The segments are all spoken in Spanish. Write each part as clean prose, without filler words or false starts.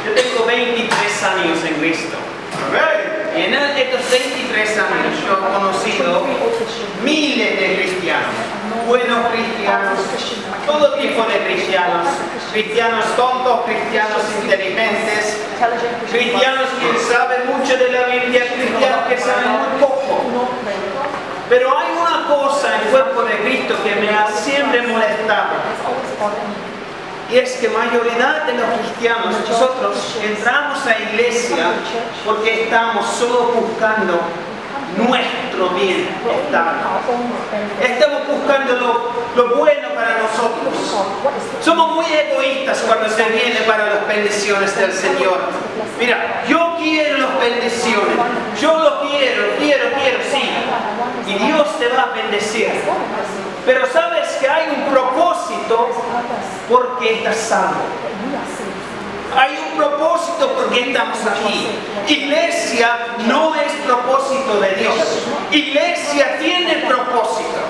Yo tengo 23 años en Cristo. Y en estos 23 años yo he conocido miles de cristianos, buenos cristianos, todo tipo de cristianos, cristianos tontos, cristianos inteligentes, cristianos que saben mucho de la Biblia, cristianos que saben muy poco. Pero hay una cosa en el cuerpo de Cristo que me ha siempre molestado. Y es que la mayoría de los cristianos, nosotros entramos a la iglesia porque estamos solo buscando nuestro bienestar. Estamos buscando lo bueno para nosotros. Somos muy egoístas cuando se viene para las bendiciones del Señor. Mira, yo quiero las bendiciones. Yo lo quiero, sí. Y Dios te va a bendecir. Pero sabes que hay un propósito porque estás salvo. Hay un propósito porque estamos aquí. Iglesia no es propósito de Dios. Iglesia tiene propósito.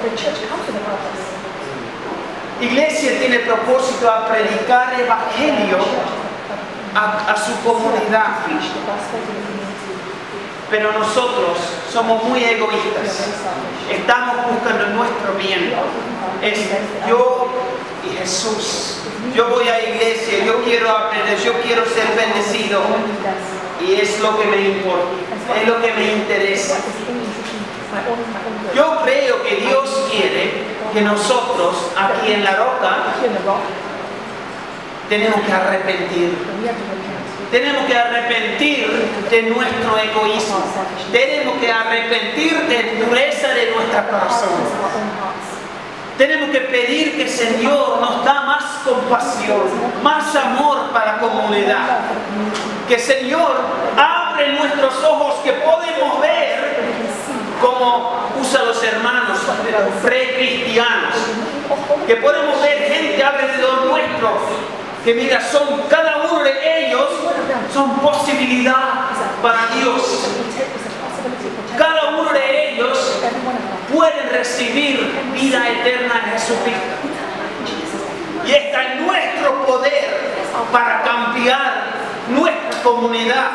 Iglesia tiene propósito a predicar el evangelio a su comunidad. Pero nosotros somos muy egoístas. Estamos buscando nuestro bien. Es yo y Jesús. Yo voy a la iglesia, yo quiero aprender, yo quiero ser bendecido. Y es lo que me importa, es lo que me interesa. Yo creo que Dios quiere que nosotros aquí en La Roca tenemos que arrepentir. Tenemos que arrepentir de nuestro egoísmo. Tenemos que arrepentir de la dureza de nuestra corazón. Tenemos que pedir que el Señor nos da más compasión, más amor para la comunidad. Que el Señor abre nuestros ojos, que podemos ver cómo usa los hermanos pre-cristianos. Que podemos ver gente alrededor nuestro. Que mira, cada uno de ellos son posibilidad para Dios. Cada uno de ellos pueden recibir vida eterna en Jesucristo. Y está en nuestro poder para cambiar nuestra comunidad.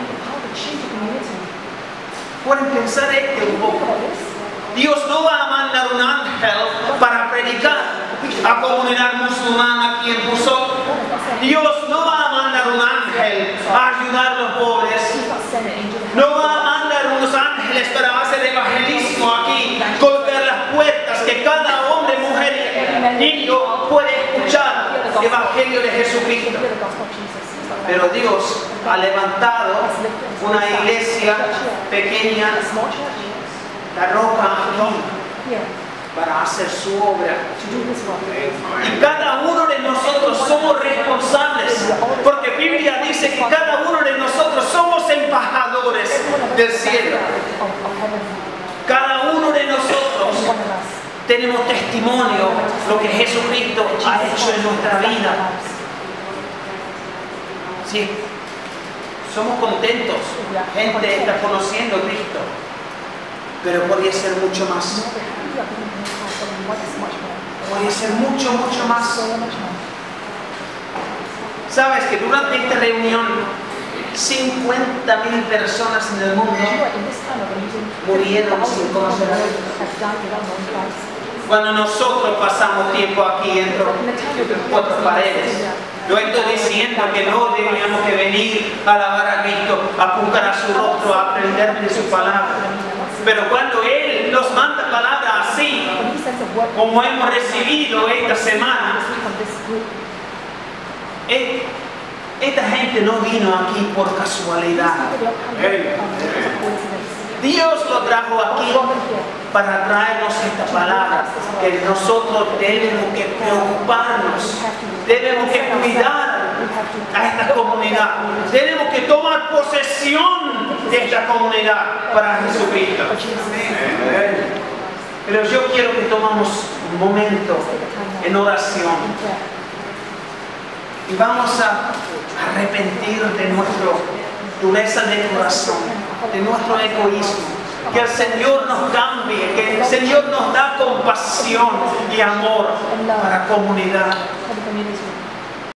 Pueden pensar un poco. Dios no va a mandar un ángel para predicar a la comunidad musulmana aquí en Busot. Dios no va a mandar un ángel a ayudar a los pobres. No va a mandar unos ángeles para hacer evangelismo aquí, golpear las puertas, que cada hombre, mujer y niño puede escuchar el evangelio de Jesucristo. Pero Dios ha levantado una iglesia pequeña, La Roca, para hacer su obra. Y cada uno de nosotros somos responsables, porque la Biblia dice que cada uno de nosotros somos embajadores del cielo. Cada uno de nosotros tenemos testimonio de lo que Jesucristo ha hecho en nuestra vida. Sí, somos contentos, gente está conociendo a Cristo, pero podría ser mucho más. Podría ser mucho más. Sabes que durante esta reunión 50.000 personas en el mundo murieron sin conocer a Dios. Cuando nosotros pasamos tiempo aquí entre cuatro paredes, yo estoy diciendo que no deberíamos que venir a alabar a Cristo, a buscar a su rostro, a aprender de su palabra. Pero cuando Él nos manda palabras así, como hemos recibido esta semana, esta gente no vino aquí por casualidad. Dios lo trajo aquí para traernos esta palabra, que nosotros debemos que preocuparnos, debemos que cuidar a esta comunidad, tenemos que tomar posesión de esta comunidad para Jesucristo. Pero yo quiero que tomamos un momento en oración y vamos a arrepentir de nuestra dureza de corazón, de nuestro egoísmo. Que el Señor nos cambie, que el Señor nos da compasión y amor para la comunidad.